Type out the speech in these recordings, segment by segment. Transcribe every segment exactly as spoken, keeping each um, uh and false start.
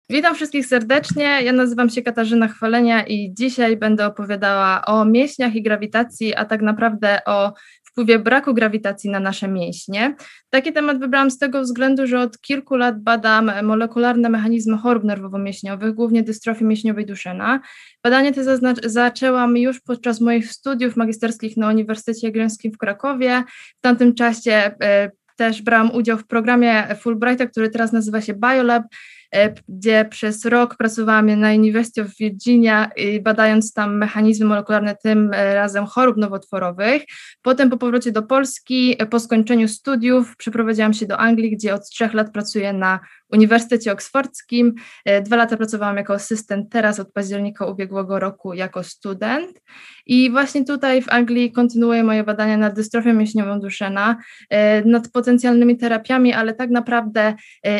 Witam wszystkich serdecznie, ja nazywam się Katarzyna Chwalenia i dzisiaj będę opowiadała o mięśniach i grawitacji, a tak naprawdę o wpływie braku grawitacji na nasze mięśnie. Taki temat wybrałam z tego względu, że od kilku lat badam molekularne mechanizmy chorób nerwowo-mięśniowych, głównie dystrofii mięśniowej Duchenne. Badanie te zazna- zaczęłam już podczas moich studiów magisterskich na Uniwersytecie Jagiellońskim w Krakowie. W tamtym czasie e, też brałam udział w programie Fulbrighta, który teraz nazywa się BioLab, gdzie przez rok pracowałam na University of Virginia, badając tam mechanizmy molekularne, tym razem chorób nowotworowych. Potem po powrocie do Polski, po skończeniu studiów, przeprowadziłam się do Anglii, gdzie od trzech lat pracuję na Uniwersytecie Oksfordzkim. Dwa lata pracowałam jako asystent, teraz od października ubiegłego roku jako student. I właśnie tutaj w Anglii kontynuuję moje badania nad dystrofią mięśniową Duchenne, nad potencjalnymi terapiami, ale tak naprawdę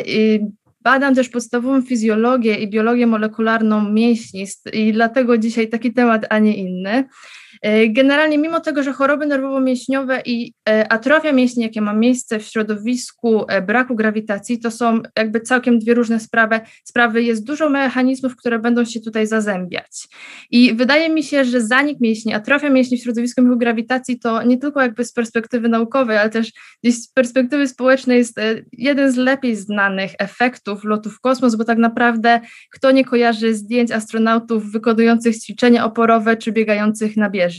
badam też podstawową fizjologię i biologię molekularną mięśni i dlatego dzisiaj taki temat, a nie inny. Generalnie mimo tego, że choroby nerwowo-mięśniowe i atrofia mięśni, jakie ma miejsce w środowisku braku grawitacji, to są jakby całkiem dwie różne sprawy. sprawy. Jest dużo mechanizmów, które będą się tutaj zazębiać. I wydaje mi się, że zanik mięśni, atrofia mięśni w środowisku braku grawitacji to nie tylko jakby z perspektywy naukowej, ale też gdzieś z perspektywy społecznej jest jeden z lepiej znanych efektów lotu w kosmos, bo tak naprawdę kto nie kojarzy zdjęć astronautów wykonujących ćwiczenia oporowe czy biegających na bieżni.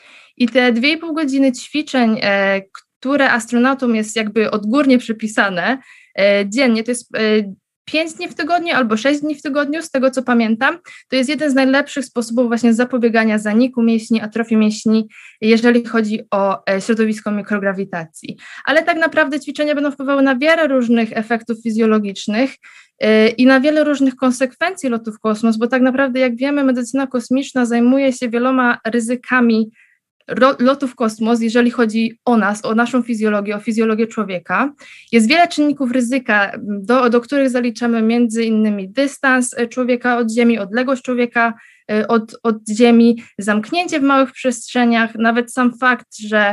I te dwie i pół godziny ćwiczeń, e, które astronautom jest jakby odgórnie przypisane e, dziennie, to jest e, pięć dni w tygodniu albo sześć dni w tygodniu, z tego co pamiętam, to jest jeden z najlepszych sposobów właśnie zapobiegania zaniku mięśni, atrofii mięśni, jeżeli chodzi o e, środowisko mikrograwitacji. Ale tak naprawdę ćwiczenia będą wpływały na wiele różnych efektów fizjologicznych i na wiele różnych konsekwencji lotu w kosmos, bo tak naprawdę, jak wiemy, medycyna kosmiczna zajmuje się wieloma ryzykami lotu w kosmos, jeżeli chodzi o nas, o naszą fizjologię, o fizjologię człowieka. Jest wiele czynników ryzyka, do, do których zaliczamy między innymi dystans człowieka od Ziemi, odległość człowieka od, od Ziemi, zamknięcie w małych przestrzeniach, nawet sam fakt, że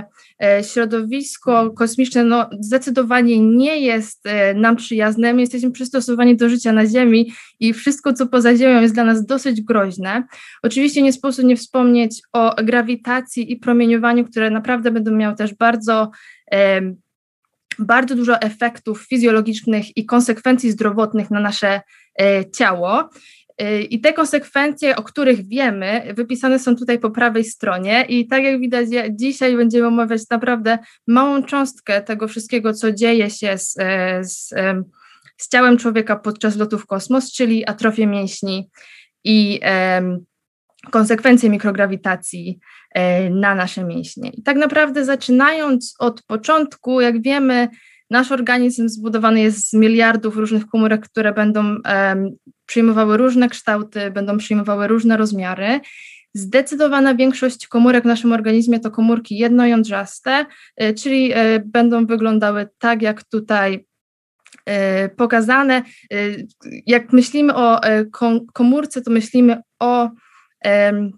środowisko kosmiczne no, zdecydowanie nie jest nam przyjazne, my jesteśmy przystosowani do życia na Ziemi i wszystko, co poza Ziemią jest dla nas dosyć groźne. Oczywiście nie sposób nie wspomnieć o grawitacji i promieniowaniu, które naprawdę będą miały też bardzo, e, bardzo dużo efektów fizjologicznych i konsekwencji zdrowotnych na nasze e, ciało. I te konsekwencje, o których wiemy, wypisane są tutaj po prawej stronie i tak jak widać, dzisiaj będziemy omawiać naprawdę małą cząstkę tego wszystkiego, co dzieje się z, z, z ciałem człowieka podczas lotu w kosmos, czyli atrofię mięśni i um, konsekwencje mikrograwitacji um, na nasze mięśnie. I tak naprawdę zaczynając od początku, jak wiemy, nasz organizm zbudowany jest z miliardów różnych komórek, które będą um, przyjmowały różne kształty, będą przyjmowały różne rozmiary. Zdecydowana większość komórek w naszym organizmie to komórki jednojądrzaste, y, czyli y, będą wyglądały tak, jak tutaj y, pokazane. Y, jak myślimy o y, komórce, to myślimy o y,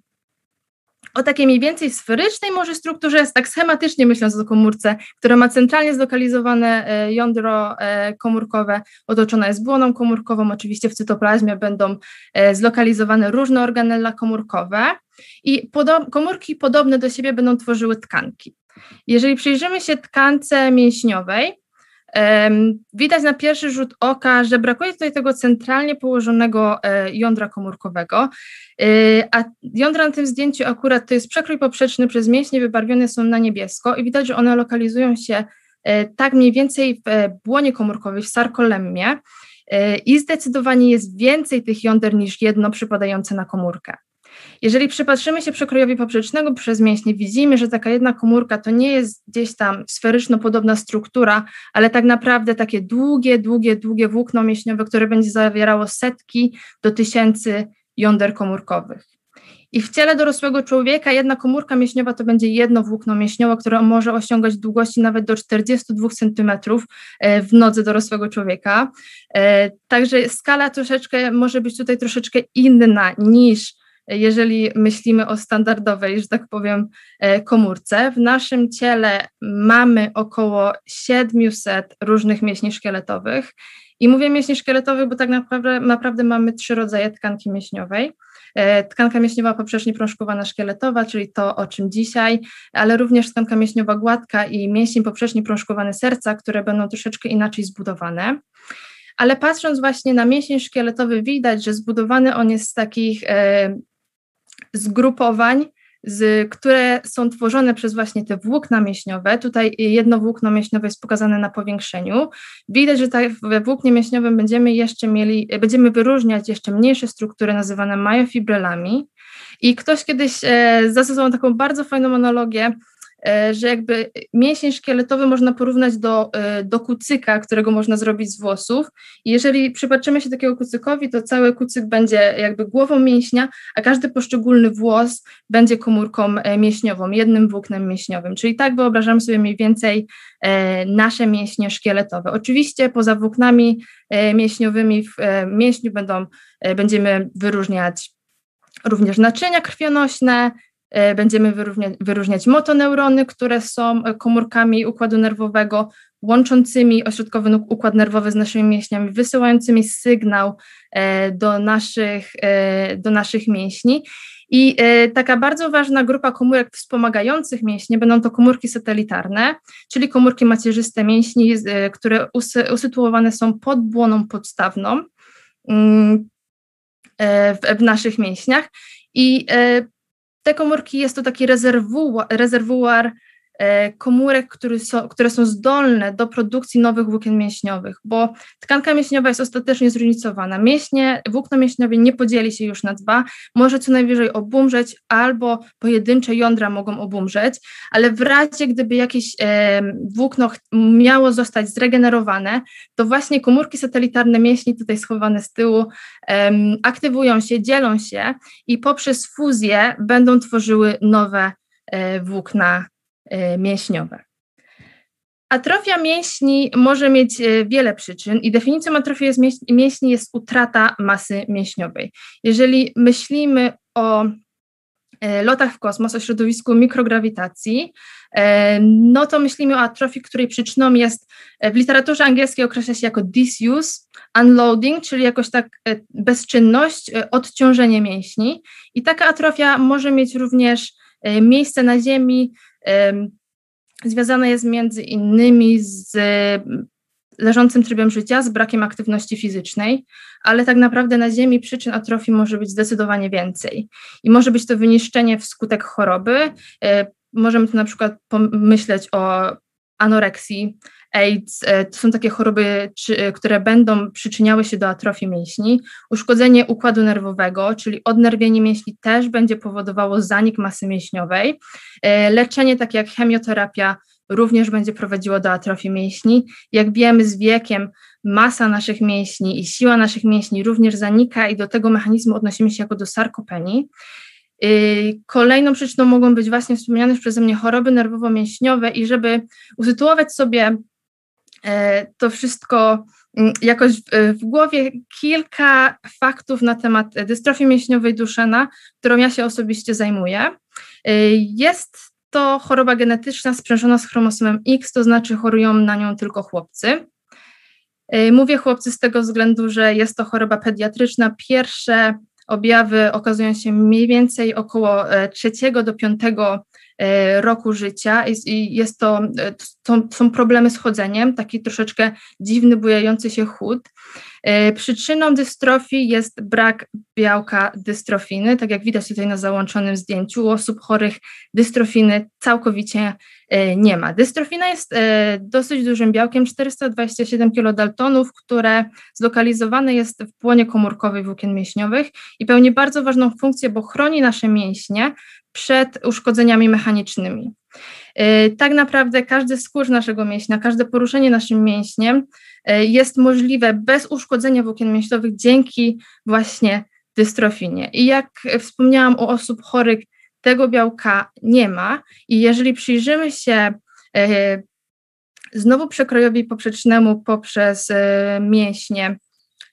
o takiej mniej więcej sferycznej może strukturze, tak schematycznie myśląc o komórce, która ma centralnie zlokalizowane jądro komórkowe, otoczona jest błoną komórkową, oczywiście w cytoplazmie będą zlokalizowane różne organella komórkowe i podo- komórki podobne do siebie będą tworzyły tkanki. Jeżeli przyjrzymy się tkance mięśniowej, Um, widać na pierwszy rzut oka, że brakuje tutaj tego centralnie położonego e, jądra komórkowego, e, a jądra na tym zdjęciu akurat to jest przekrój poprzeczny, przez mięśnie wybarwione są na niebiesko i widać, że one lokalizują się e, tak mniej więcej w e, błonie komórkowej, w sarkolemmie e, i zdecydowanie jest więcej tych jąder niż jedno przypadające na komórkę. Jeżeli przypatrzymy się przekrojowi poprzecznego przez mięśnie, widzimy, że taka jedna komórka to nie jest gdzieś tam sferyczno-podobna struktura, ale tak naprawdę takie długie, długie, długie włókno mięśniowe, które będzie zawierało setki do tysięcy jąder komórkowych. I w ciele dorosłego człowieka jedna komórka mięśniowa to będzie jedno włókno mięśniowe, które może osiągać długości nawet do czterdzieści dwa centymetry w nodze dorosłego człowieka. Także skala troszeczkę może być tutaj troszeczkę inna niż jeżeli myślimy o standardowej, że tak powiem, komórce. W naszym ciele mamy około siedemset różnych mięśni szkieletowych. I mówię mięśni szkieletowych, bo tak naprawdę, naprawdę mamy trzy rodzaje tkanki mięśniowej. Tkanka mięśniowa poprzecznie prążkowana szkieletowa, czyli to, o czym dzisiaj, ale również tkanka mięśniowa gładka i mięsień poprzecznie prążkowany serca, które będą troszeczkę inaczej zbudowane. Ale patrząc właśnie na mięsień szkieletowy, widać, że zbudowany on jest z takich e, zgrupowań, z, które są tworzone przez właśnie te włókna mięśniowe. Tutaj jedno włókno mięśniowe jest pokazane na powiększeniu. Widać, że tak we włóknie mięśniowym będziemy jeszcze mieli, będziemy wyróżniać jeszcze mniejsze struktury nazywane myofibrylami. I ktoś kiedyś e, zastosował taką bardzo fajną analogię, że jakby mięsień szkieletowy można porównać do, do kucyka, którego można zrobić z włosów. I jeżeli przypatrzymy się takiego kucykowi, to cały kucyk będzie jakby głową mięśnia, a każdy poszczególny włos będzie komórką mięśniową, jednym włóknem mięśniowym. Czyli tak wyobrażamy sobie mniej więcej nasze mięśnie szkieletowe. Oczywiście poza włóknami mięśniowymi w mięśniu będą, będziemy wyróżniać również naczynia krwionośne, będziemy wyróżniać, wyróżniać motoneurony, które są komórkami układu nerwowego, łączącymi ośrodkowy układ nerwowy z naszymi mięśniami, wysyłającymi sygnał do naszych, do naszych mięśni. I taka bardzo ważna grupa komórek wspomagających mięśnie będą to komórki satelitarne, czyli komórki macierzyste mięśni, które usytuowane są pod błoną podstawną w, w naszych mięśniach. I te komórki jest to taki rezerwuar, rezerwuar e, komórek, które są, które są zdolne do produkcji nowych włókien mięśniowych, bo tkanka mięśniowa jest ostatecznie zróżnicowana. Mięśnie, włókno mięśniowe nie podzieli się już na dwa, może co najwyżej obumrzeć albo pojedyncze jądra mogą obumrzeć, ale w razie gdyby jakieś e, włókno miało zostać zregenerowane, to właśnie komórki satelitarne mięśni, tutaj schowane z tyłu, e, aktywują się, dzielą się i poprzez fuzję będą tworzyły nowe e, włókna e, mięśniowe. Atrofia mięśni może mieć e, wiele przyczyn i definicją atrofii jest mięś, mięśni jest utrata masy mięśniowej. Jeżeli myślimy o e, lotach w kosmos, o środowisku mikrograwitacji, e, no to myślimy o atrofii, której przyczyną jest, e, w literaturze angielskiej określa się jako disuse, unloading, czyli jakoś tak e, bezczynność, e, odciążenie mięśni. I taka atrofia może mieć również e, miejsce na Ziemi, e, związane jest między innymi z e, leżącym trybem życia, z brakiem aktywności fizycznej, ale tak naprawdę na Ziemi przyczyn atrofii może być zdecydowanie więcej. I może być to wyniszczenie wskutek choroby. E, możemy tu na przykład pomyśleć o anoreksji, AIDS, to są takie choroby, czy, które będą przyczyniały się do atrofii mięśni. Uszkodzenie układu nerwowego, czyli odnerwienie mięśni też będzie powodowało zanik masy mięśniowej. Leczenie takie jak chemioterapia również będzie prowadziło do atrofii mięśni. Jak wiemy, z wiekiem masa naszych mięśni i siła naszych mięśni również zanika i do tego mechanizmu odnosimy się jako do sarkopenii. Kolejną przyczyną mogą być właśnie wspomniane już przeze mnie choroby nerwowo-mięśniowe i żeby usytuować sobie to wszystko jakoś w głowie, kilka faktów na temat dystrofii mięśniowej Duchenne, którą ja się osobiście zajmuję. Jest to choroba genetyczna sprzężona z chromosomem X, to znaczy chorują na nią tylko chłopcy. Mówię chłopcy z tego względu, że jest to choroba pediatryczna. Pierwsze objawy okazują się mniej więcej około trzeciego do piątego roku życia i jest to, to są problemy z chodzeniem, taki troszeczkę dziwny, bujający się chód. Przyczyną dystrofii jest brak białka dystrofiny, tak jak widać tutaj na załączonym zdjęciu. U osób chorych dystrofiny całkowicie nie ma. Dystrofina jest dosyć dużym białkiem, czterysta dwadzieścia siedem kilodaltonów, które zlokalizowane jest w płonie komórkowej włókien mięśniowych i pełni bardzo ważną funkcję, bo chroni nasze mięśnie przed uszkodzeniami mechanicznymi. Tak naprawdę każdy skurcz naszego mięśnia, każde poruszenie naszym mięśniem jest możliwe bez uszkodzenia włókien mięśniowych dzięki właśnie dystrofinie. I jak wspomniałam, u osób chorych tego białka nie ma i jeżeli przyjrzymy się znowu przekrojowi poprzecznemu poprzez mięśnie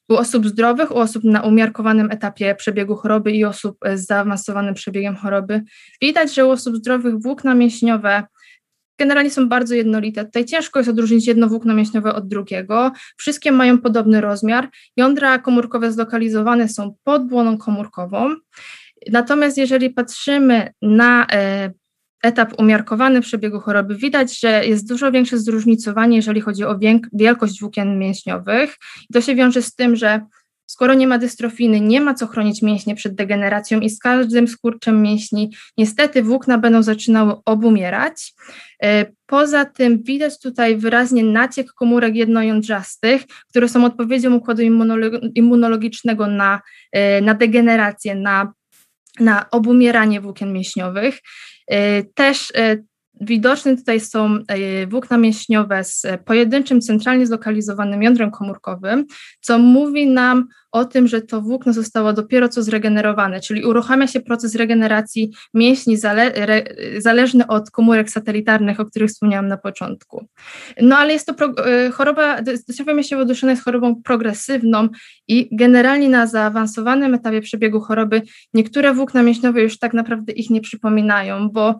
u osób zdrowych, u osób na umiarkowanym etapie przebiegu choroby i osób z zaawansowanym przebiegiem choroby. Widać, że u osób zdrowych włókna mięśniowe generalnie są bardzo jednolite. Tutaj ciężko jest odróżnić jedno włókno mięśniowe od drugiego. Wszystkie mają podobny rozmiar. Jądra komórkowe zlokalizowane są pod błoną komórkową. Natomiast jeżeli patrzymy na e, etap umiarkowany przebiegu choroby, widać, że jest dużo większe zróżnicowanie, jeżeli chodzi o wielkość włókien mięśniowych. I to się wiąże z tym, że skoro nie ma dystrofiny, nie ma co chronić mięśnie przed degeneracją i z każdym skurczem mięśni niestety włókna będą zaczynały obumierać. Poza tym widać tutaj wyraźnie naciek komórek jednojądrzastych, które są odpowiedzią układu immunologicznego na, na degenerację, na, na obumieranie włókien mięśniowych. Też widoczne tutaj są włókna mięśniowe z pojedynczym, centralnie zlokalizowanym jądrem komórkowym, co mówi nam o tym, że to włókno zostało dopiero co zregenerowane, czyli uruchamia się proces regeneracji mięśni zale, re, zależny od komórek satelitarnych, o których wspomniałam na początku. No ale jest to pro, choroba, dystrofia mięśniowo-duszonna jest chorobą progresywną i generalnie na zaawansowanym etapie przebiegu choroby niektóre włókna mięśniowe już tak naprawdę ich nie przypominają, bo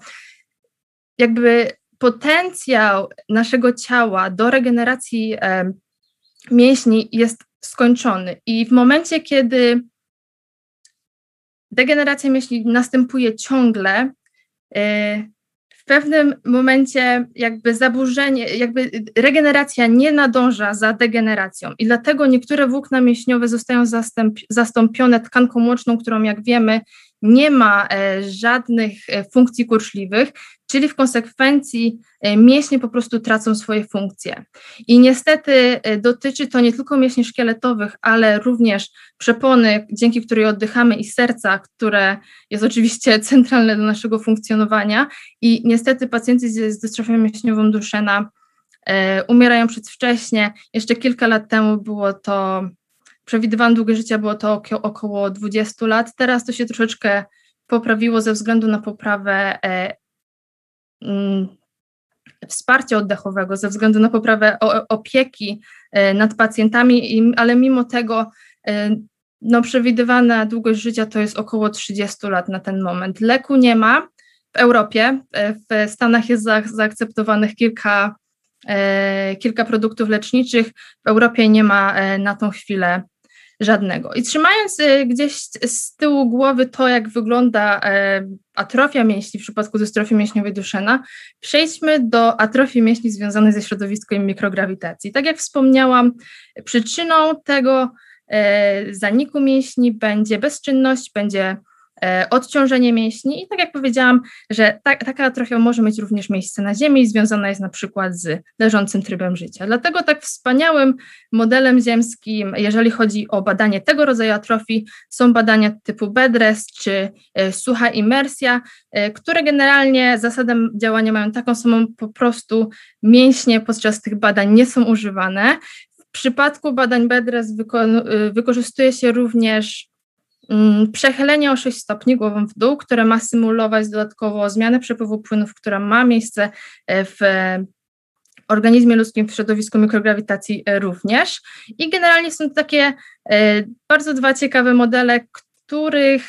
jakby potencjał naszego ciała do regeneracji e, mięśni jest skończony i w momencie, kiedy degeneracja mięśni następuje ciągle, e, w pewnym momencie jakby zaburzenie, jakby regeneracja nie nadąża za degeneracją i dlatego niektóre włókna mięśniowe zostają zastęp, zastąpione tkanką młoczną, którą jak wiemy nie ma e, żadnych e, funkcji kurczliwych, czyli w konsekwencji e, mięśnie po prostu tracą swoje funkcje. I niestety e, dotyczy to nie tylko mięśni szkieletowych, ale również przepony, dzięki której oddychamy i serca, które jest oczywiście centralne do naszego funkcjonowania i niestety pacjenci z, z dystrofią mięśniową Duchenne e, umierają przedwcześnie. Jeszcze kilka lat temu było to przewidywane długie życia było to około dwadzieścia lat. Teraz to się troszeczkę poprawiło ze względu na poprawę e, m, wsparcia oddechowego, ze względu na poprawę o, opieki e, nad pacjentami, i, ale mimo tego e, no, przewidywana długość życia to jest około trzydzieści lat na ten moment. Leku nie ma w Europie, e, w Stanach jest za, zaakceptowanych kilka, e, kilka produktów leczniczych, w Europie nie ma e, na tą chwilę żadnego. I trzymając y, gdzieś z tyłu głowy to, jak wygląda y, atrofia mięśni w przypadku dystrofii mięśniowej Duchenne, przejdźmy do atrofii mięśni związanej ze środowiskiem mikrograwitacji. Tak jak wspomniałam, przyczyną tego y, zaniku mięśni będzie bezczynność, będzie odciążenie mięśni i tak jak powiedziałam, że ta, taka atrofia może mieć również miejsce na ziemi i związana jest na przykład z leżącym trybem życia. Dlatego tak wspaniałym modelem ziemskim, jeżeli chodzi o badanie tego rodzaju atrofii, są badania typu bed rest czy e, sucha imersja, e, które generalnie zasadę działania mają taką samą, po prostu mięśnie podczas tych badań nie są używane. W przypadku badań bed rest wyko- wykorzystuje się również przechylenie o sześć stopni głową w dół, które ma symulować dodatkowo zmianę przepływu płynów, która ma miejsce w organizmie ludzkim, w środowisku mikrograwitacji również. I generalnie są to takie bardzo dwa ciekawe modele, których,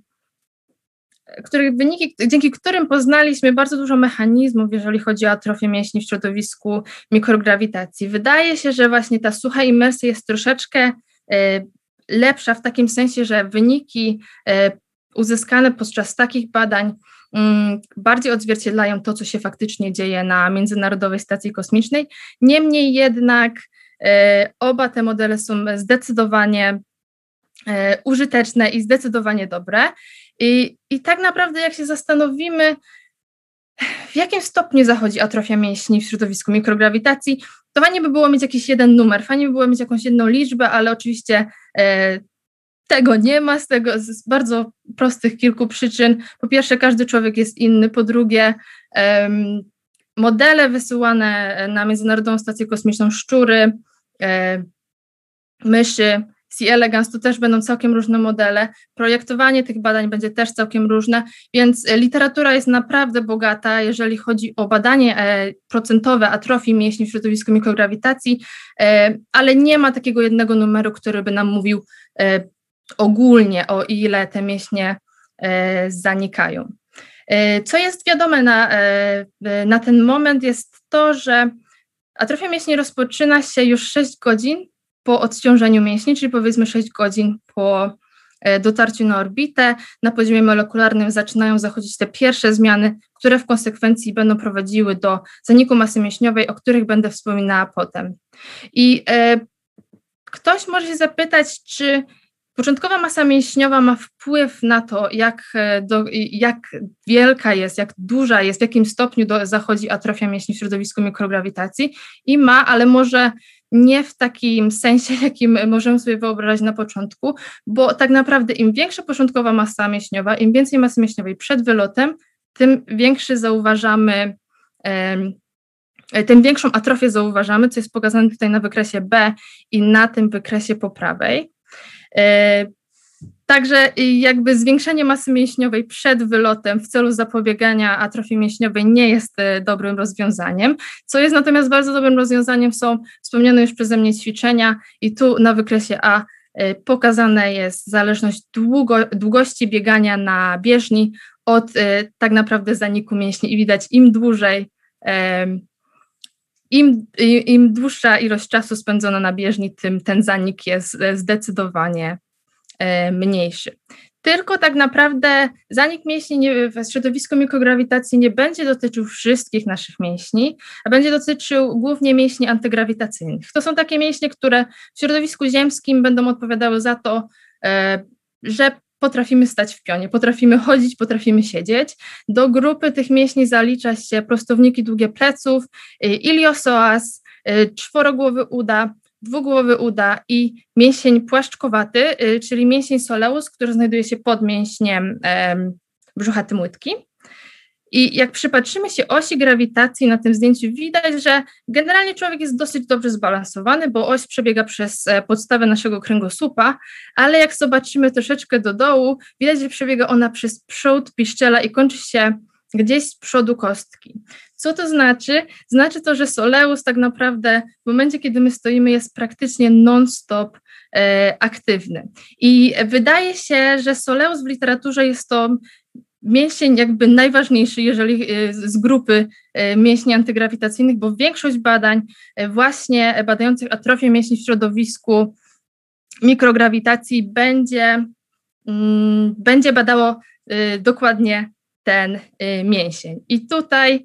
których wyniki, dzięki którym poznaliśmy bardzo dużo mechanizmów, jeżeli chodzi o atrofię mięśni w środowisku mikrograwitacji. Wydaje się, że właśnie ta sucha imersja jest troszeczkę lepsza w takim sensie, że wyniki e, uzyskane podczas takich badań m, bardziej odzwierciedlają to, co się faktycznie dzieje na Międzynarodowej Stacji Kosmicznej. Niemniej jednak e, oba te modele są zdecydowanie e, użyteczne i zdecydowanie dobre. I, I tak naprawdę jak się zastanowimy, w jakim stopniu zachodzi atrofia mięśni w środowisku mikrograwitacji, to fajnie by było mieć jakiś jeden numer, fajnie by było mieć jakąś jedną liczbę, ale oczywiście e, tego nie ma, z tego z bardzo prostych kilku przyczyn. Po pierwsze, każdy człowiek jest inny, po drugie, e, modele wysyłane na Międzynarodową Stację Kosmiczną, szczury, e, myszy C. elegans to też będą całkiem różne modele, projektowanie tych badań będzie też całkiem różne, więc literatura jest naprawdę bogata, jeżeli chodzi o badanie procentowe atrofii mięśni w środowisku mikrograwitacji, ale nie ma takiego jednego numeru, który by nam mówił ogólnie, o ile te mięśnie zanikają. Co jest wiadome na, na ten moment, jest to, że atrofia mięśni rozpoczyna się już sześć godzin po odciążeniu mięśni, czyli powiedzmy sześć godzin po dotarciu na orbitę. Na poziomie molekularnym zaczynają zachodzić te pierwsze zmiany, które w konsekwencji będą prowadziły do zaniku masy mięśniowej, o których będę wspominała potem. I e, ktoś może się zapytać, czy początkowa masa mięśniowa ma wpływ na to, jak, do, jak wielka jest, jak duża jest, w jakim stopniu do, zachodzi atrofia mięśni w środowisku mikrograwitacji, i ma, ale może nie w takim sensie, jakim możemy sobie wyobrazić na początku, bo tak naprawdę im większa początkowa masa mięśniowa, im więcej masy mięśniowej przed wylotem, tym większy zauważamy, tym większą atrofię zauważamy, co jest pokazane tutaj na wykresie B i na tym wykresie po prawej. Także jakby zwiększenie masy mięśniowej przed wylotem w celu zapobiegania atrofii mięśniowej nie jest dobrym rozwiązaniem. Co jest natomiast bardzo dobrym rozwiązaniem, są wspomniane już przeze mnie ćwiczenia, i tu na wykresie A pokazana jest zależność długo, długości biegania na bieżni od tak naprawdę zaniku mięśni, i widać, im dłużej, im, im dłuższa ilość czasu spędzona na bieżni, tym ten zanik jest zdecydowanie mniejszy. Tylko tak naprawdę zanik mięśni nie, w środowisku mikrograwitacji nie będzie dotyczył wszystkich naszych mięśni, a będzie dotyczył głównie mięśni antygrawitacyjnych. To są takie mięśnie, które w środowisku ziemskim będą odpowiadały za to, że potrafimy stać w pionie, potrafimy chodzić, potrafimy siedzieć. Do grupy tych mięśni zalicza się prostowniki długie pleców, iliosoas, czworogłowy uda, dwugłowy uda i mięsień płaszczkowaty, czyli mięsień soleus, który znajduje się pod mięśniem brzuchatym łydki. I jak przypatrzymy się osi grawitacji na tym zdjęciu, widać, że generalnie człowiek jest dosyć dobrze zbalansowany, bo oś przebiega przez podstawę naszego kręgosłupa, ale jak zobaczymy troszeczkę do dołu, widać, że przebiega ona przez przód piszczela i kończy się gdzieś z przodu kostki. Co to znaczy? Znaczy to, że soleus tak naprawdę w momencie, kiedy my stoimy, jest praktycznie non-stop e, aktywny. I wydaje się, że soleus w literaturze jest to mięsień jakby najważniejszy, jeżeli z grupy mięśni antygrawitacyjnych, bo większość badań właśnie badających atrofię mięśni w środowisku mikrograwitacji będzie, będzie badało dokładnie ten mięsień. I tutaj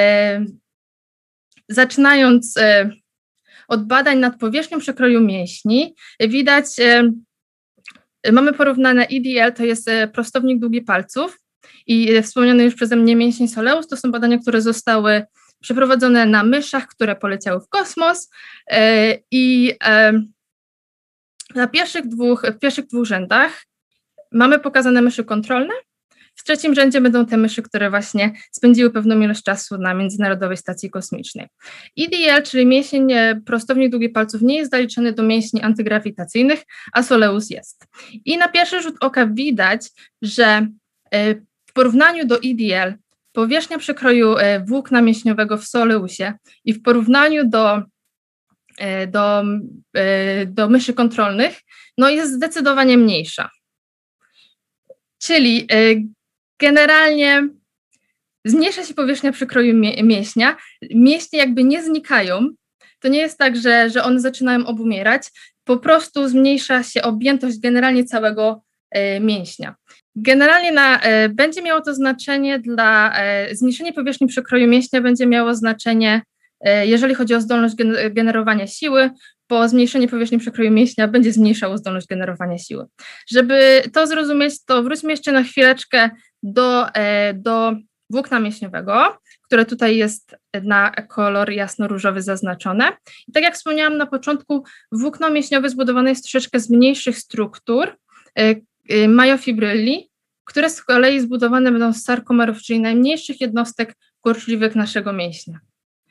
zaczynając od badań nad powierzchnią przekroju mięśni, widać, mamy porównane E D L, to jest prostownik długi palców, i wspomniany już przeze mnie mięsień soleus, to są badania, które zostały przeprowadzone na myszach, które poleciały w kosmos, i na pierwszych dwóch, w pierwszych dwóch rzędach mamy pokazane myszy kontrolne. W trzecim rzędzie będą te myszy, które właśnie spędziły pewną ilość czasu na Międzynarodowej Stacji Kosmicznej. E D L, czyli mięsień prostownik długich palców, nie jest zaliczony do mięśni antygrawitacyjnych, a soleus jest. I na pierwszy rzut oka widać, że w porównaniu do E D L powierzchnia przekroju włókna mięśniowego w soleusie i w porównaniu do, do, do myszy kontrolnych, no jest zdecydowanie mniejsza. Czyli generalnie zmniejsza się powierzchnia przekroju mięśnia, mięśnie jakby nie znikają, to nie jest tak, że, że one zaczynają obumierać, po prostu zmniejsza się objętość generalnie całego mięśnia. Generalnie na, będzie miało to znaczenie dla, zmniejszenie powierzchni przekroju mięśnia będzie miało znaczenie, jeżeli chodzi o zdolność generowania siły, bo zmniejszenie powierzchni przekroju mięśnia będzie zmniejszało zdolność generowania siły. Żeby to zrozumieć, to wróćmy jeszcze na chwileczkę do, do włókna mięśniowego, które tutaj jest na kolor jasno-różowy zaznaczone. I tak jak wspomniałam na początku, włókno mięśniowe zbudowane jest troszeczkę z mniejszych struktur, myofibryli, które z kolei zbudowane będą z sarkomerów, czyli najmniejszych jednostek kurczliwych naszego mięśnia.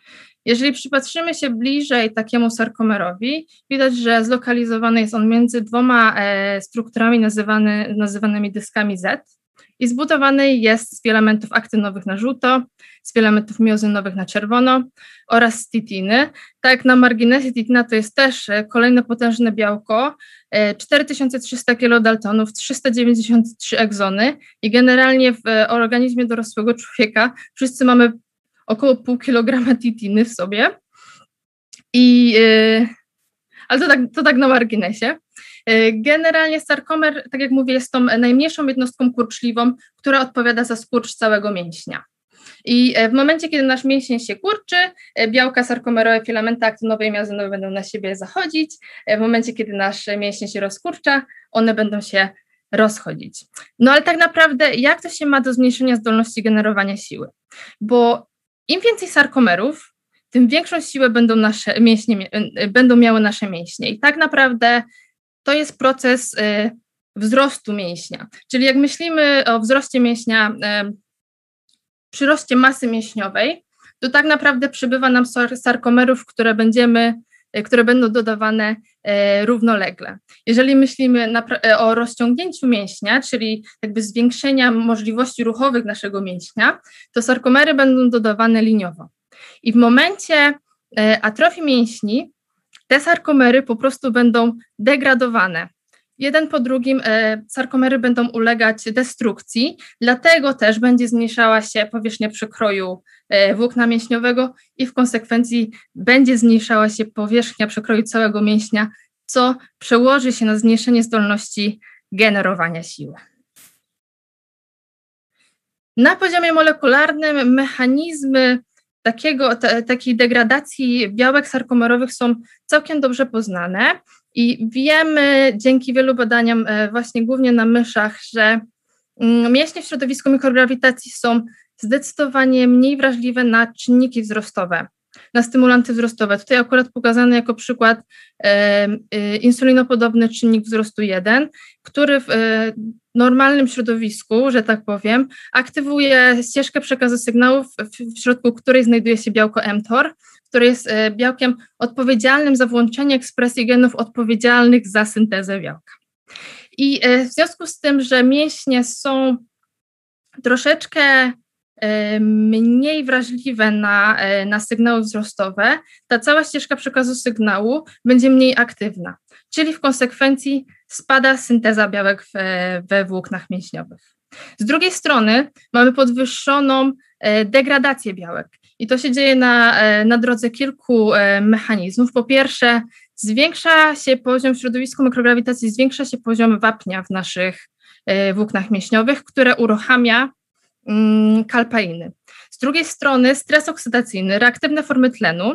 Jeżeli przypatrzymy się bliżej takiemu sarkomerowi, widać, że zlokalizowany jest on między dwoma e, strukturami nazywany, nazywanymi dyskami Z i zbudowany jest z filamentów aktynowych na żółto, z filamentów miozynowych na czerwono oraz z titiny. Tak, na marginesie titina to jest też kolejne potężne białko, cztery tysiące trzysta kilodaltonów, trzysta dziewięćdziesiąt trzy egzony i generalnie w organizmie dorosłego człowieka wszyscy mamy około pół kilograma titiny w sobie. I, yy, ale to tak, to tak na marginesie. Generalnie sarkomer, tak jak mówię, jest tą najmniejszą jednostką kurczliwą, która odpowiada za skurcz całego mięśnia. I w momencie, kiedy nasz mięsień się kurczy, białka sarkomerowe, filamenty aktynowe i miozynowe będą na siebie zachodzić. W momencie, kiedy nasz mięsień się rozkurcza, one będą się rozchodzić. No ale tak naprawdę jak to się ma do zmniejszenia zdolności generowania siły? Bo im więcej sarkomerów, tym większą siłę będą, nasze mięśnie, będą miały nasze mięśnie. I tak naprawdę to jest proces y, wzrostu mięśnia. Czyli jak myślimy o wzroście mięśnia, y, przyroście masy mięśniowej, to tak naprawdę przybywa nam sarkomerów, które, będziemy, y, które będą dodawane y, równolegle. Jeżeli myślimy na, y, o rozciągnięciu mięśnia, czyli jakby zwiększenia możliwości ruchowych naszego mięśnia, to sarkomery będą dodawane liniowo. I w momencie y, atrofii mięśni te sarkomery po prostu będą degradowane. Jeden po drugim e, sarkomery będą ulegać destrukcji, dlatego też będzie zmniejszała się powierzchnia przekroju e, włókna mięśniowego i w konsekwencji będzie zmniejszała się powierzchnia przekroju całego mięśnia, co przełoży się na zmniejszenie zdolności generowania siły. Na poziomie molekularnym mechanizmy Takiego, t- takiej degradacji białek sarkomerowych są całkiem dobrze poznane i wiemy dzięki wielu badaniom właśnie głównie na myszach, że mięśnie w środowisku mikrograwitacji są zdecydowanie mniej wrażliwe na czynniki wzrostowe, na stymulanty wzrostowe. Tutaj akurat pokazany jako przykład e, e, insulinopodobny czynnik wzrostu jeden, który w e, normalnym środowisku, że tak powiem, aktywuje ścieżkę przekazu sygnałów, w, w środku której znajduje się białko mTOR, które jest e, białkiem odpowiedzialnym za włączenie ekspresji genów odpowiedzialnych za syntezę białka. I e, w związku z tym, że mięśnie są troszeczkę mniej wrażliwe na, na sygnały wzrostowe, ta cała ścieżka przekazu sygnału będzie mniej aktywna, czyli w konsekwencji spada synteza białek w, we włóknach mięśniowych. Z drugiej strony mamy podwyższoną degradację białek i to się dzieje na, na drodze kilku mechanizmów. Po pierwsze, zwiększa się poziom w środowisku mikrograwitacji, zwiększa się poziom wapnia w naszych włóknach mięśniowych, które uruchamia kalpainy. Z drugiej strony stres oksydacyjny, reaktywne formy tlenu,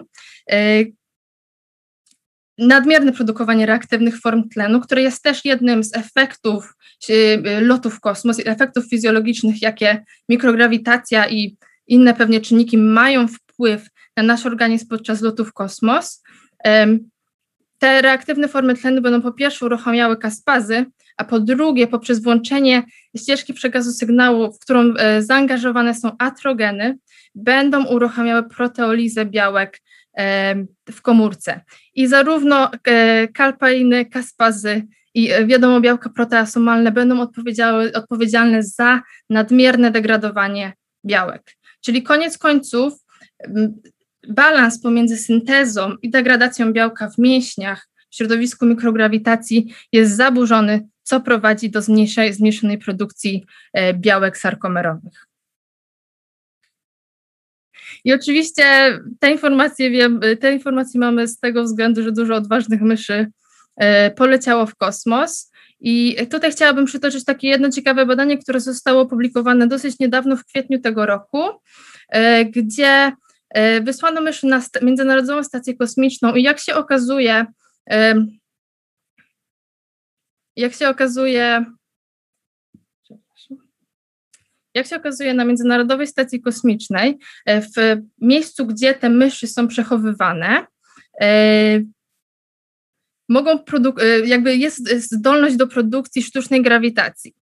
nadmierne produkowanie reaktywnych form tlenu, które jest też jednym z efektów lotu w kosmos, efektów fizjologicznych, jakie mikrograwitacja i inne pewnie czynniki mają wpływ na nasz organizm podczas lotu w kosmos. Te reaktywne formy tlenu będą po pierwsze uruchamiały kaspazy, a po drugie poprzez włączenie ścieżki przekazu sygnału, w którą e, zaangażowane są atrogeny, będą uruchamiały proteolizę białek e, w komórce. I zarówno e, kalpainy, kaspazy i e, wiadomo białka proteasomalne będą odpowiedzialne za nadmierne degradowanie białek. Czyli koniec końców m, balans pomiędzy syntezą i degradacją białka w mięśniach w środowisku mikrograwitacji jest zaburzony, co prowadzi do zmniejszonej produkcji białek sarkomerowych. I oczywiście te informacje, wiem, te informacje mamy z tego względu, że dużo odważnych myszy poleciało w kosmos. I tutaj chciałabym przytoczyć takie jedno ciekawe badanie, które zostało opublikowane dosyć niedawno, w kwietniu tego roku, gdzie wysłano myszy na Międzynarodową Stację Kosmiczną i jak się okazuje, Jak się okazuje, jak się okazuje na Międzynarodowej Stacji Kosmicznej, w miejscu, gdzie te myszy są przechowywane, mogą produ- jakby jest zdolność do produkcji sztucznej grawitacji.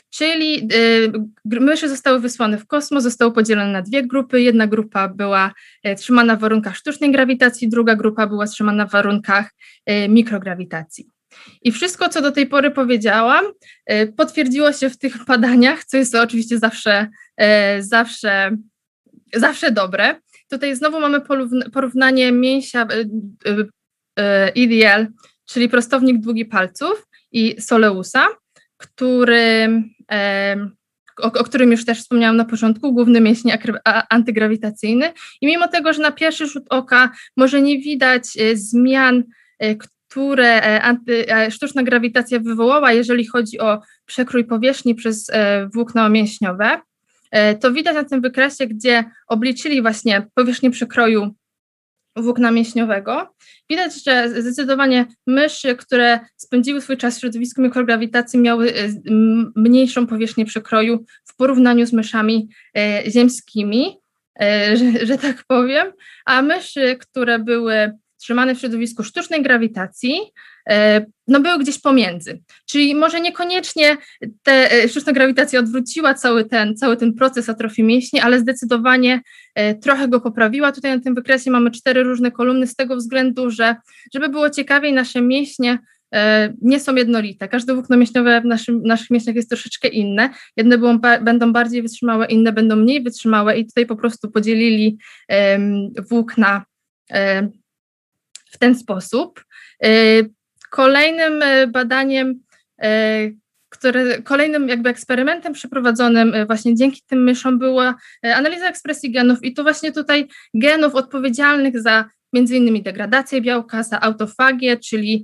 czyli y, myszy zostały wysłane w kosmos, zostały podzielone na dwie grupy. Jedna grupa była y, trzymana w warunkach sztucznej grawitacji, druga grupa była trzymana w warunkach y, mikrograwitacji. I wszystko, co do tej pory powiedziałam, y, potwierdziło się w tych badaniach, co jest to oczywiście zawsze, y, zawsze, zawsze dobre. Tutaj znowu mamy porównanie mięsia y, y, y, E D L, czyli prostownik długi palców, i Soleusa, który, o, o którym już też wspomniałam na początku, główny mięsień antygrawitacyjny. I mimo tego, że na pierwszy rzut oka może nie widać zmian, które anty, sztuczna grawitacja wywołała, jeżeli chodzi o przekrój powierzchni przez włókna mięśniowe, to widać na tym wykresie, gdzie obliczyli właśnie powierzchnię przekroju włókna mięśniowego. Widać, że zdecydowanie myszy, które spędziły swój czas w środowisku mikrograwitacji, miały mniejszą powierzchnię przekroju w porównaniu z myszami ziemskimi, że, że tak powiem, a myszy, które były trzymane w środowisku sztucznej grawitacji, no były gdzieś pomiędzy. Czyli może niekoniecznie ta sztuczna grawitacja odwróciła cały ten, cały ten proces atrofii mięśni, ale zdecydowanie trochę go poprawiła. Tutaj na tym wykresie mamy cztery różne kolumny z tego względu, że żeby było ciekawiej, nasze mięśnie nie są jednolite. Każde włókno mięśniowe w naszym, naszych mięśniach jest troszeczkę inne. Jedne były, będą bardziej wytrzymałe, inne będą mniej wytrzymałe i tutaj po prostu podzielili um, włókna um, w ten sposób. Kolejnym badaniem, które, kolejnym jakby eksperymentem przeprowadzonym właśnie dzięki tym myszom była analiza ekspresji genów i to właśnie tutaj genów odpowiedzialnych za między innymi degradację białka, za autofagię, czyli,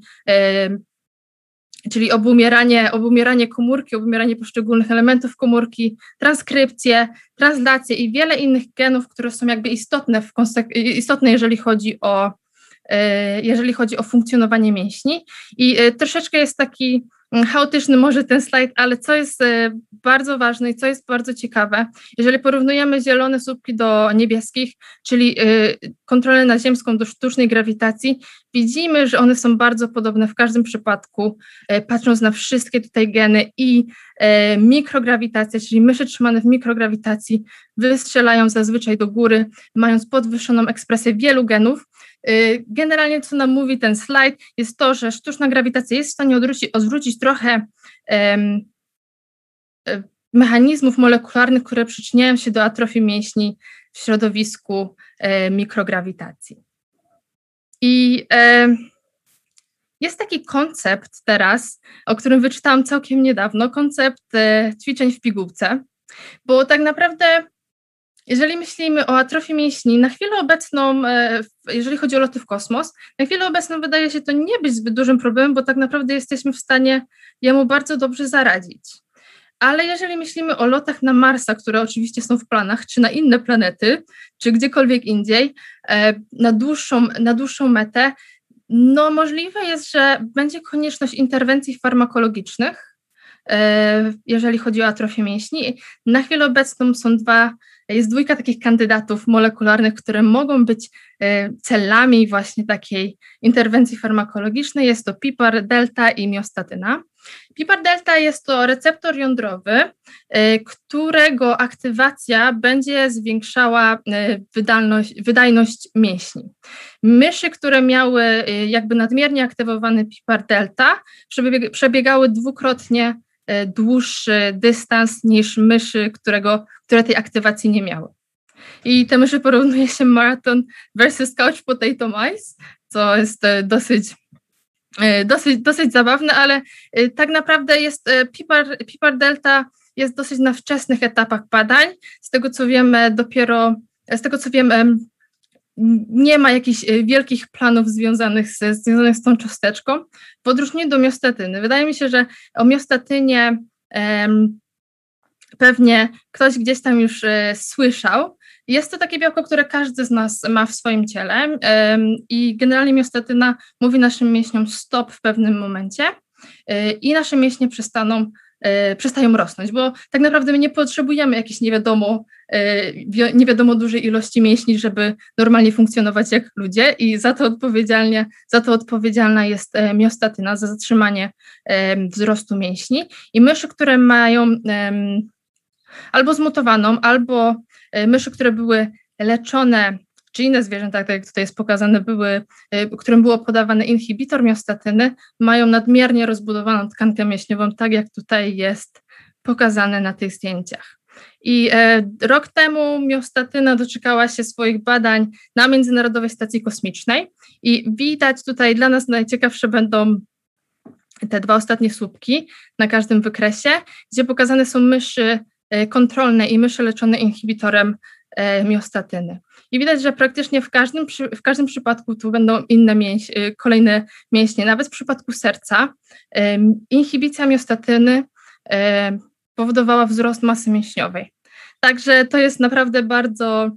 czyli obumieranie, obumieranie komórki, obumieranie poszczególnych elementów komórki, transkrypcję, translację i wiele innych genów, które są jakby istotne, w konsek- istotne jeżeli chodzi o jeżeli chodzi o funkcjonowanie mięśni. I troszeczkę jest taki chaotyczny może ten slajd, ale co jest bardzo ważne i co jest bardzo ciekawe, jeżeli porównujemy zielone słupki do niebieskich, czyli kontrolę naziemską do sztucznej grawitacji, widzimy, że one są bardzo podobne w każdym przypadku, patrząc na wszystkie tutaj geny i mikrograwitacja, czyli myszy trzymane w mikrograwitacji wystrzelają zazwyczaj do góry, mając podwyższoną ekspresję wielu genów. Generalnie co nam mówi ten slajd jest to, że sztuczna grawitacja jest w stanie odwrócić, odwrócić trochę um, mechanizmów molekularnych, które przyczyniają się do atrofii mięśni w środowisku e, mikrograwitacji. I e, jest taki koncept teraz, o którym wyczytałam całkiem niedawno, koncept e, ćwiczeń w pigułce, bo tak naprawdę jeżeli myślimy o atrofii mięśni, na chwilę obecną, jeżeli chodzi o loty w kosmos, na chwilę obecną wydaje się to nie być zbyt dużym problemem, bo tak naprawdę jesteśmy w stanie jemu bardzo dobrze zaradzić. Ale jeżeli myślimy o lotach na Marsa, które oczywiście są w planach, czy na inne planety, czy gdziekolwiek indziej, na dłuższą, na dłuższą metę, no możliwe jest, że będzie konieczność interwencji farmakologicznych, jeżeli chodzi o atrofię mięśni. Na chwilę obecną są dwa, jest dwójka takich kandydatów molekularnych, które mogą być celami właśnie takiej interwencji farmakologicznej. Jest to PIPAR delta i miostatyna. PIPAR delta jest to receptor jądrowy, którego aktywacja będzie zwiększała wydajność, wydajność mięśni. Myszy, które miały jakby nadmiernie aktywowany PIPAR delta, przebiegały dwukrotnie dłuższy dystans niż myszy, którego, które tej aktywacji nie miały. I te myszy porównuje się marathon versus couch potato mice, co jest dosyć, dosyć, dosyć zabawne, ale tak naprawdę jest PIPAR, PIPAR delta jest dosyć na wczesnych etapach badań. Z tego co wiemy, dopiero, z tego co wiem, nie ma jakichś wielkich planów związanych z, związanych z tą cząsteczką, w odróżnieniu do miostatyny. Wydaje mi się, że o miostatynie um, pewnie ktoś gdzieś tam już e, słyszał. Jest to takie białko, które każdy z nas ma w swoim ciele um, i generalnie miostatyna mówi naszym mięśniom stop w pewnym momencie e, i nasze mięśnie przestaną e, przestają rosnąć, bo tak naprawdę my nie potrzebujemy jakiejś nie wiadomo, e, nie wiadomo dużej ilości mięśni, żeby normalnie funkcjonować jak ludzie i za to, odpowiedzialnie, za to odpowiedzialna jest e, miostatyna, za zatrzymanie e, wzrostu mięśni. I myszy, które mają e, albo zmutowaną, albo e, myszy, które były leczone, czy inne zwierzęta, tak jak tutaj jest pokazane, były, którym było podawany inhibitor miostatyny, mają nadmiernie rozbudowaną tkankę mięśniową, tak jak tutaj jest pokazane na tych zdjęciach. I e, rok temu miostatyna doczekała się swoich badań na Międzynarodowej Stacji Kosmicznej i widać tutaj, dla nas najciekawsze będą te dwa ostatnie słupki na każdym wykresie, gdzie pokazane są myszy kontrolne i myszy leczone inhibitorem miostatyny. I widać, że praktycznie w każdym, w każdym przypadku tu będą inne mięś, kolejne mięśnie. Nawet w przypadku serca inhibicja miostatyny powodowała wzrost masy mięśniowej. Także to jest naprawdę bardzo,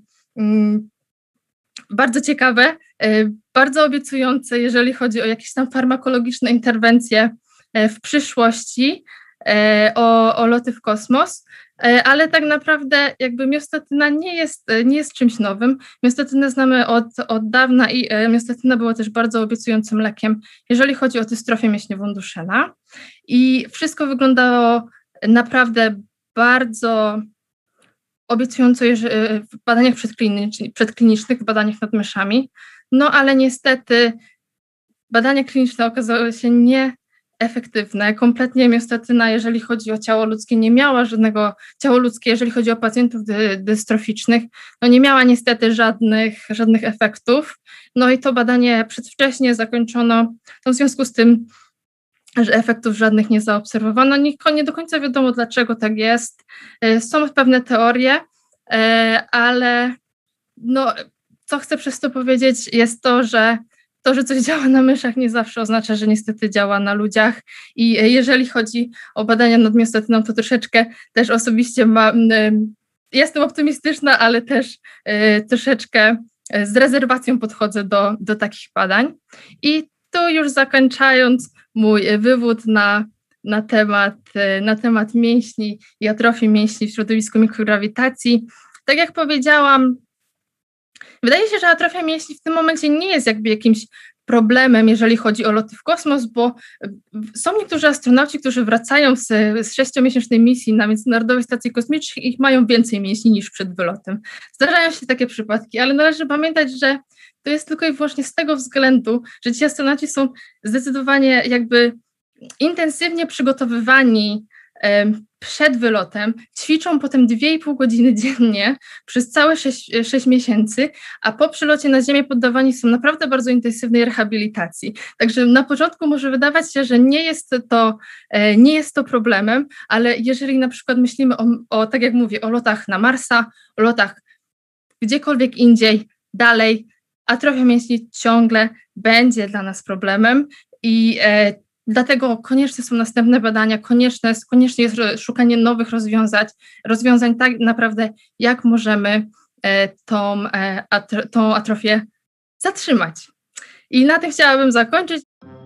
bardzo ciekawe, bardzo obiecujące, jeżeli chodzi o jakieś tam farmakologiczne interwencje w przyszłości, o, o loty w kosmos, ale tak naprawdę jakby miostatyna nie jest, nie jest czymś nowym. Miostatynę znamy od, od dawna i miostatyna była też bardzo obiecującym lekiem, jeżeli chodzi o dystrofię mięśniową Duchenne. I wszystko wyglądało naprawdę bardzo obiecująco w badaniach przedklinicznych, przedklinicznych, w badaniach nad myszami, no ale niestety badania kliniczne okazały się nie efektywne. Kompletnie miostatyna, jeżeli chodzi o ciało ludzkie, nie miała żadnego, ciało ludzkie, jeżeli chodzi o pacjentów dy, dystroficznych, no nie miała niestety żadnych, żadnych efektów. No i to badanie przedwcześnie zakończono, no w związku z tym, że efektów żadnych nie zaobserwowano. Nie, nie do końca wiadomo, dlaczego tak jest. Są pewne teorie, ale no, co chcę przez to powiedzieć, jest to, że To, że coś działa na myszach, nie zawsze oznacza, że niestety działa na ludziach. I jeżeli chodzi o badania nad miostatyną, to troszeczkę też osobiście ma, jestem optymistyczna, ale też troszeczkę z rezerwacją podchodzę do, do takich badań. I tu już zakończając mój wywód na, na, temat, na temat mięśni i atrofii mięśni w środowisku mikrograwitacji, tak jak powiedziałam, wydaje się, że atrofia mięśni w tym momencie nie jest jakby jakimś problemem, jeżeli chodzi o loty w kosmos, bo są niektórzy astronauci, którzy wracają z, z sześciomiesięcznej misji na Międzynarodowej Stacji Kosmicznej i mają więcej mięśni niż przed wylotem. Zdarzają się takie przypadki, ale należy pamiętać, że to jest tylko i wyłącznie z tego względu, że ci astronauci są zdecydowanie jakby intensywnie przygotowywani przed wylotem, ćwiczą potem dwie i pół godziny dziennie przez całe sześć miesięcy, a po przylocie na Ziemię poddawani są naprawdę bardzo intensywnej rehabilitacji. Także na początku może wydawać się, że nie jest to, nie jest to problemem, ale jeżeli na przykład myślimy o, o, tak jak mówię, o lotach na Marsa, o lotach gdziekolwiek indziej, dalej, atrofia mięśni ciągle będzie dla nas problemem i e, Dlatego konieczne są następne badania, konieczne, konieczne jest szukanie nowych rozwiązań, rozwiązań tak naprawdę, jak możemy e, tą, e, atro, tą atrofię zatrzymać. I na tym chciałabym zakończyć.